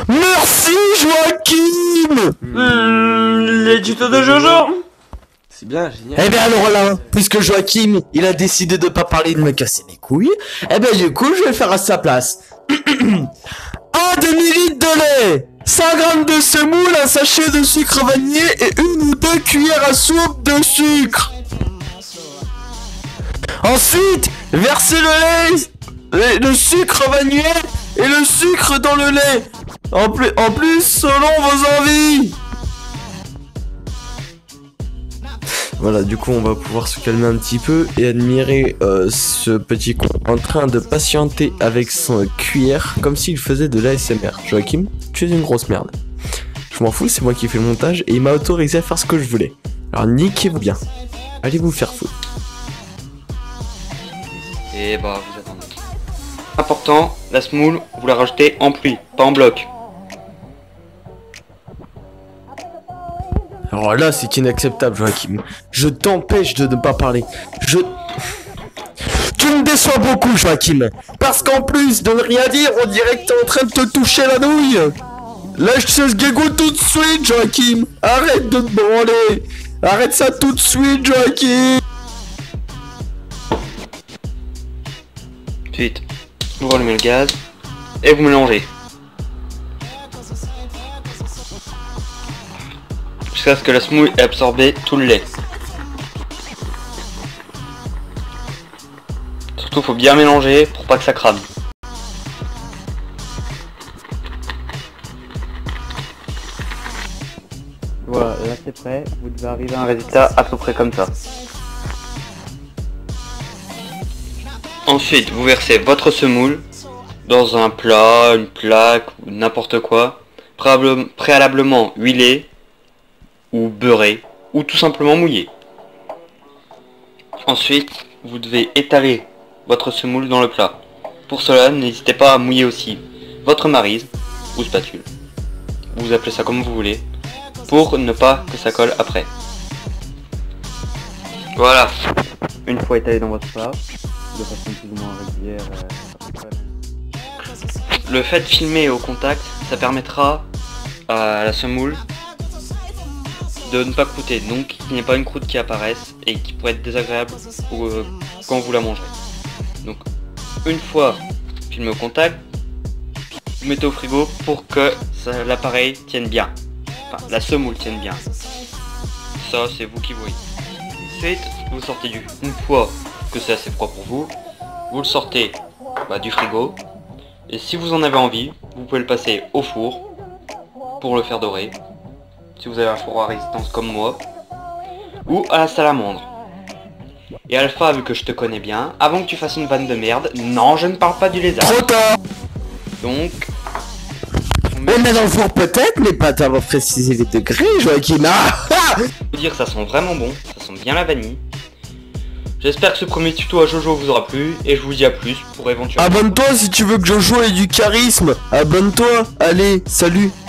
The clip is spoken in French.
Merci Joachim. Les tutos de Jojo. C'est bien, génial. Eh bien alors là, puisque Joachim, il a décidé de pas parler, de me casser les couilles, eh ben du coup, je vais le faire à sa place. Un demi-litre de lait, 100 grammes de semoule, un sachet de sucre vanillé et 1 ou 2 cuillères à soupe de sucre. Ensuite, versez le sucre vanillé et le sucre dans le lait. En plus, selon vos envies. Voilà, du coup, on va pouvoir se calmer un petit peu et admirer ce petit con en train de patienter avec son cuillère comme s'il faisait de l'ASMR. Joachim, tu es une grosse merde. Je m'en fous, c'est moi qui fais le montage et il m'a autorisé à faire ce que je voulais. Alors niquez-vous bien. Allez vous faire foutre. Et bah, vous attendez. Important, la semoule, vous la rajoutez en pluie, pas en bloc. Alors là, c'est inacceptable, Joachim. Je t'empêche de ne pas parler. Tu me déçois beaucoup, Joachim. Parce qu'en plus de ne rien dire, on dirait que t'es en train de te toucher la nouille. Lâche ce sgegou tout de suite, Joachim. Arrête de te branler. Arrête ça tout de suite, Joachim. Ensuite, vous rallumez le gaz et vous mélangez. Jusqu'à ce que la semoule ait absorbé tout le lait. Surtout, faut bien mélanger pour pas que ça crame. Voilà, là c'est prêt. Vous devez arriver à un résultat à peu près comme ça. Ensuite, vous versez votre semoule dans un plat, une plaque ou n'importe quoi, préalablement huilé ou beurré ou tout simplement mouillé. Ensuite, vous devez étaler votre semoule dans le plat. Pour cela, n'hésitez pas à mouiller aussi votre maryse ou spatule. Vous appelez ça comme vous voulez, pour ne pas que ça colle après. Voilà. Une fois étalé dans votre plat, de façon plus ou moins régulière. Le fait de filmer au contact, ça permettra à la semoule de ne pas croûter, donc qu'il n'y ait pas une croûte qui apparaisse et qui pourrait être désagréable quand vous la mangerez. Donc une fois filmé au contact, vous mettez au frigo pour que l'appareil tienne bien, enfin la semoule tienne bien. Ça c'est vous qui voyez. Ensuite vous sortez une fois que c'est assez froid pour vous, vous le sortez du frigo et si vous en avez envie, vous pouvez le passer au four pour le faire dorer. Si vous avez un four à résistance comme moi, ou à la salamandre. Et Alpha, vu que je te connais bien, avant que tu fasses une vanne de merde, non, je ne parle pas du lézard. Trop tard. Donc... On met dans le four peut-être, mais pas t'avoir précisé les degrés, Joachim. Je veux dire, ça sent vraiment bon, ça sent bien la vanille. J'espère que ce premier tuto à Jojo vous aura plu, et je vous dis à plus pour éventuellement... Abonne-toi si tu veux que Jojo ait du charisme. Abonne-toi. Allez, salut.